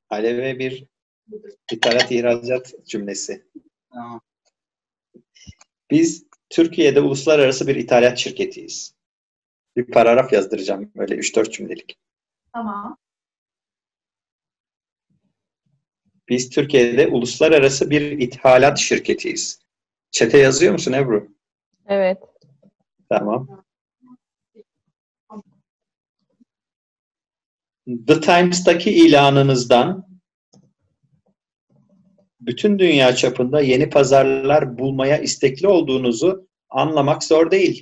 Aleve bir ithalat ihracat cümlesi. Tamam. Biz Türkiye'de uluslararası bir ithalat şirketiyiz. Bir paragraf yazdıracağım. Böyle 3-4 cümlelik. Tamam. Biz Türkiye'de uluslararası bir ithalat şirketiyiz. Çete yazıyor musun Ebru? Evet. Tamam. The Times'taki ilanınızdan bütün dünya çapında yeni pazarlar bulmaya istekli olduğunuzu anlamak zor değil.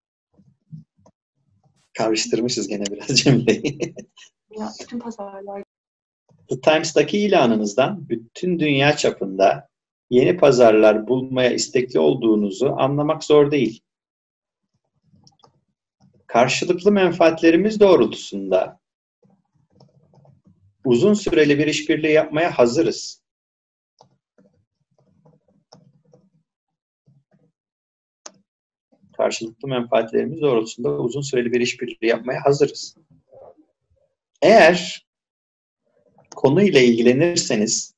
Karıştırmışız gene biraz cümleyi. Ya, bütün pazarlar. The Times'taki ilanınızdan bütün dünya çapında yeni pazarlar bulmaya istekli olduğunuzu anlamak zor değil. Karşılıklı menfaatlerimiz doğrultusunda uzun süreli bir işbirliği yapmaya hazırız. Karşılıklı menfaatlerimiz doğrultusunda uzun süreli bir işbirliği yapmaya hazırız. Eğer konuyla ilgilenirseniz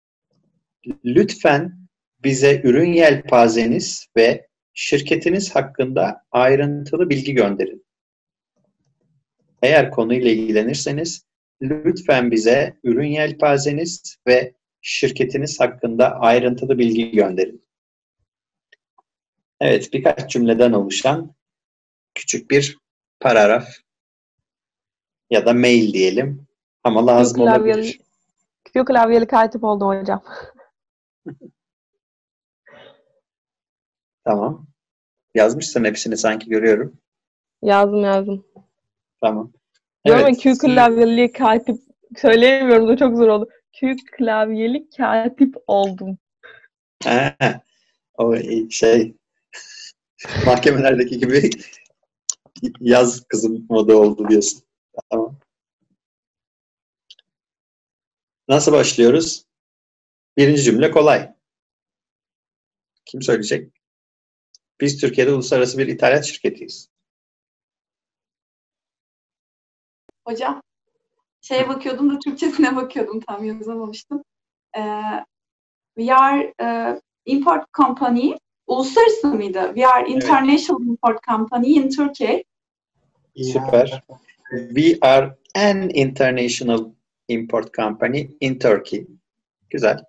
lütfen bize ürün yelpazeniz ve şirketiniz hakkında ayrıntılı bilgi gönderin. Eğer konuyla ilgilenirseniz lütfen bize ürün yelpazeniz ve şirketiniz hakkında ayrıntılı bilgi gönderin. Evet, birkaç cümleden oluşan küçük bir paragraf ya da mail diyelim ama lazım olabilir. Q klavyeli katip oldum hocam. Tamam. Yazmışsın hepsini sanki görüyorum. Yazdım. Tamam. Diyorum Evet. Q klavyeli katip söyleyemiyorum da çok zor oldu. Q klavyeli katip oldum. O şey mahkemelerdeki gibi yaz kızım modu oldu diyorsun. Tamam. Nasıl başlıyoruz? Birinci cümle kolay. Kim söyleyecek? Biz Türkiye'de uluslararası bir ithalat şirketiyiz. Hocam, şeye bakıyordum da Türkçesine bakıyordum, tam yazamamıştım. We are import company, uluslararası mıydı? We are international import company in Turkey. Süper. We are an international import company in Turkey. Güzel.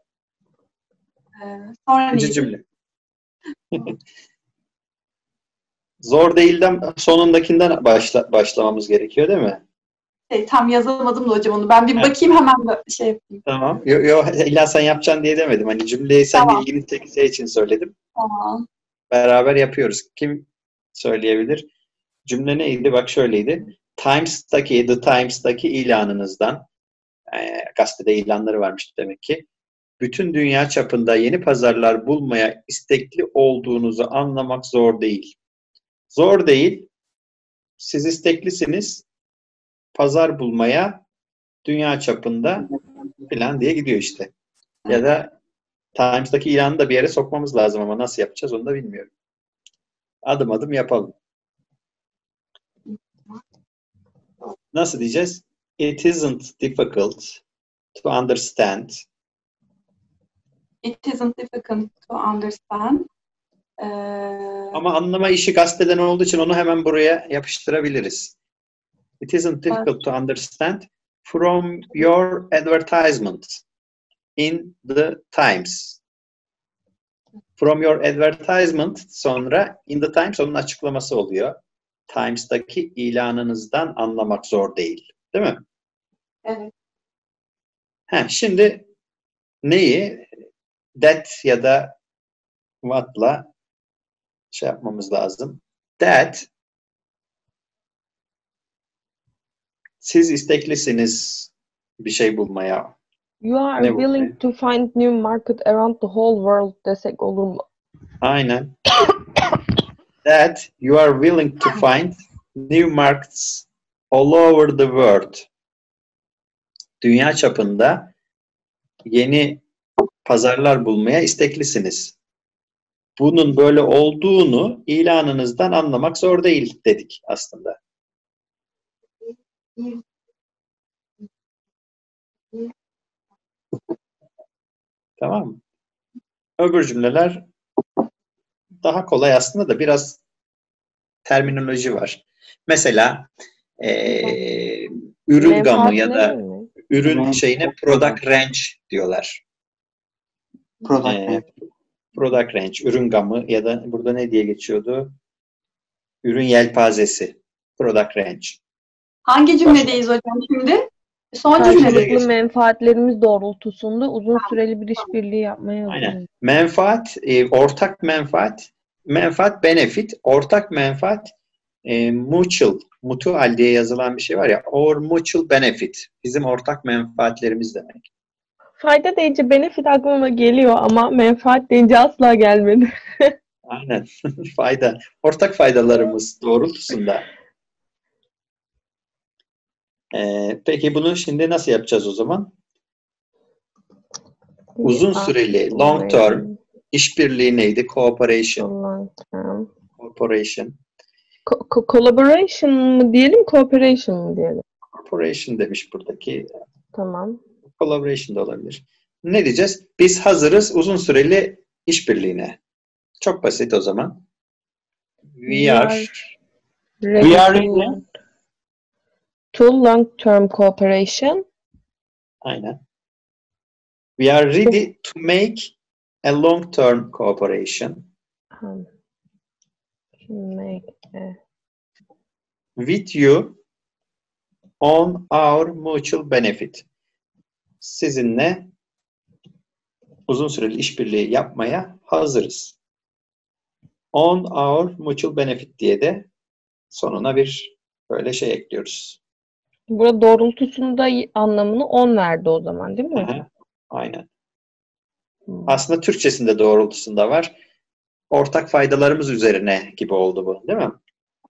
Sonra İkinci neydi? cümle. Zor değilden sonundakinden başlamamız gerekiyor değil mi? Tam yazamadım da hocam onu. Ben bir bakayım hemen de şey yapayım. Tamam. Yo, illa sen yapacaksın diye demedim. Hani cümleyi senin ilgini çekeceği için söyledim. Tamam. Beraber yapıyoruz. Kim söyleyebilir? Cümle neydi? Bak şöyleydi. The Times'taki ilanınızdan, gazetede ilanları varmış demek ki, bütün dünya çapında yeni pazarlar bulmaya istekli olduğunuzu anlamak zor değil. Zor değil. Siz isteklisiniz. Pazar bulmaya dünya çapında falan diye gidiyor işte. Ya da Times'taki ilanı da bir yere sokmamız lazım ama nasıl yapacağız onu da bilmiyorum. Adım adım yapalım. Nasıl diyeceğiz? It isn't difficult to understand. It isn't difficult to understand. Ama anlama işi gazeteden olduğu için onu hemen buraya yapıştırabiliriz. It isn't difficult to understand from your advertisement in the Times. From your advertisement sonra in the Times onun açıklaması oluyor. Times'taki ilanınızdan anlamak zor değil. Değil mi? Evet. Şimdi neyi that ya da what'la şey yapmamız lazım. That siz isteklisiniz bir şey bulmaya. You are willing to find new market around the whole world desek olur mu? Aynen. That you are willing to find new markets all over the world. Dünya çapında yeni pazarlar bulmaya isteklisiniz. Bunun böyle olduğunu ilanınızdan anlamak zor değil dedik aslında. Tamam mı? Öbür cümleler daha kolay aslında da biraz terminoloji var. Mesela ürün gamı ya da ürün şeyine product range diyorlar. Product range, ürün gamı ya da burada ne diye geçiyordu? Ürün yelpazesi. Product range. Hangi cümledeyiz hocam şimdi? Son cümlede. Karşılıklı menfaatlerimiz doğrultusunda uzun süreli bir işbirliği yapmaya hazırız. Aynen. Menfaat, ortak menfaat, menfaat benefit, ortak menfaat mutual diye yazılan bir şey var ya, or mutual benefit. Bizim ortak menfaatlerimiz demek. Fayda deyince benefit aklıma geliyor ama menfaat deyince asla gelmedi. Aynen. Fayda. Ortak faydalarımız doğrultusunda. Peki bunu şimdi nasıl yapacağız o zaman? Uzun süreli, long term işbirliği neydi? Cooperation. Cooperation. Collaboration mı diyelim, cooperation mı diyelim? Cooperation demiş buradaki. Tamam. Collaboration da olabilir. Ne diyeceğiz? Biz hazırız uzun süreli işbirliğine. Çok basit o zaman. We are ready to long-term cooperation. Aynen. We are ready to make a long-term cooperation with you on our mutual benefit. Sizinle uzun süreli işbirliği yapmaya hazırız. On our mutual benefit diye de sonuna bir böyle şey ekliyoruz. Burada doğrultusunda anlamını on verdi o zaman değil mi? Aha, aynen. Aslında Türkçesinde doğrultusunda var. Ortak faydalarımız üzerine gibi oldu bu, değil mi?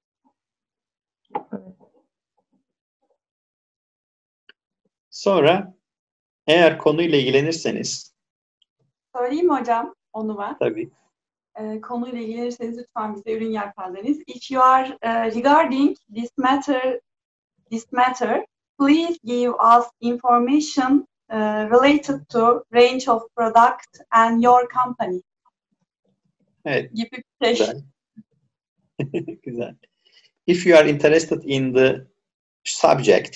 Sonra eğer konuyla ilgilenirseniz. Söyleyeyim mi hocam onu ben? Tabii. Konuyla ilgilenirseniz lütfen bize ürün yelpazeniz. If you are regarding this matter, please give us information related to range of product and your company. Evet. Gibi bir şey. Güzel. Güzel. If you are interested in the subject,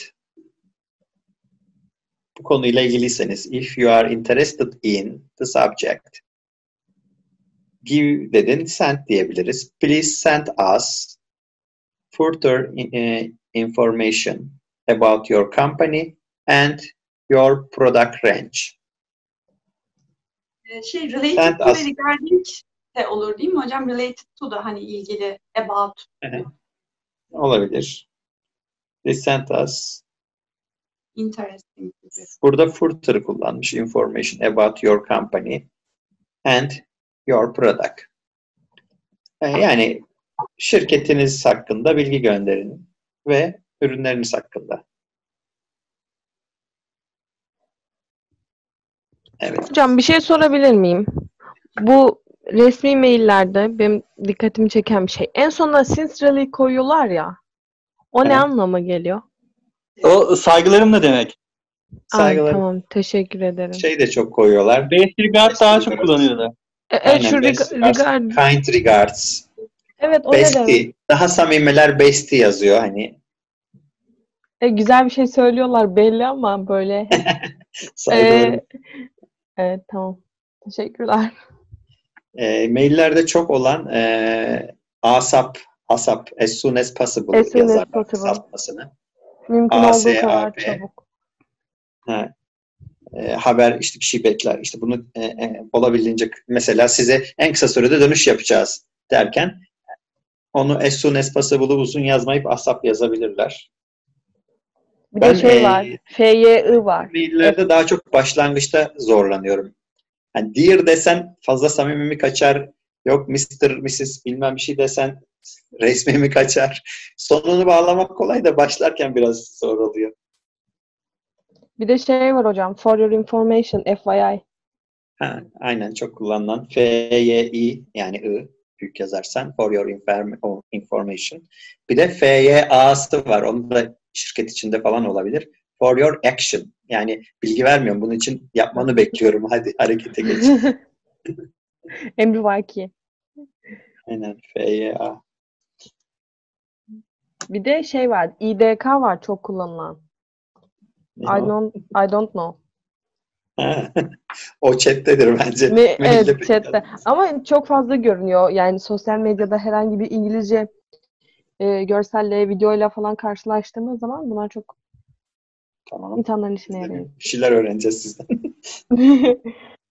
bu konuyla ilgiliyseniz, if you are interested in the subject, give dedin, send diyebiliriz. Please send us further information about your company and your product range. Related to ve regarding de olur değil mi hocam? Related to da hani ilgili, about. Olabilir. Please send us. Interesting. Burada further kullanmış. Information about your company and your product. Yani şirketiniz hakkında bilgi gönderin ve ürünleriniz hakkında. Evet. Hocam bir şey sorabilir miyim? Bu resmi maillerde benim dikkatimi çeken bir şey. En sonuna sincerely koyuyorlar ya. O ne anlama geliyor? O saygılarımla demek. Saygılar. Tamam, teşekkür ederim. Şey de çok koyuyorlar. Best regard daha çok kullanıyorlar. Şu regard. Kind regards. Evet, o bestie. ne demek? Daha samimiler bestie yazıyor hani. Güzel bir şey söylüyorlar belli ama böyle. Saygılarım. Evet, tamam. Teşekkürler. Maillerde çok olan ASAP, as soon as possible yazarlar kısaltmasını. Mümkün olduğu kadar çabuk. Haber işte bir şey bekler. İşte bunu olabildiğince mesela size en kısa sürede dönüş yapacağız derken onu as soon as possible'ı uzun yazmayıp ASAP yazabilirler. Bir de şey var. FYI var. Maillerde daha çok başlangıçta zorlanıyorum. Yani dear desen fazla samimi mi kaçar? Yok Mr. Mrs. bilmem bir şey desen resmi mi kaçar? Sonunu bağlamak kolay da başlarken biraz zor oluyor. Bir de şey var hocam. For your information, FYI. Aynen çok kullanılan. FYI yani I büyük yazarsan for your information. Bir de FYA'sı var. Onu da şirket içinde falan olabilir. for your action. Yani bilgi vermiyorum. Bunun için yapmanı bekliyorum. Hadi harekete geç. Emrivaki. Aynen. FYA. Bir de şey var. İDK var çok kullanılan. Ne I o? don't know. Ha, o chat'tedir bence. Evet, Mailde pek chatte. yazmaz. Ama çok fazla görünüyor. Yani sosyal medyada herhangi bir İngilizce görselle, videoyla falan karşılaştığımız zaman bunlar çok Tamam. insanların işine Biz de yarıyor. bir şeyler öğreneceğiz sizden.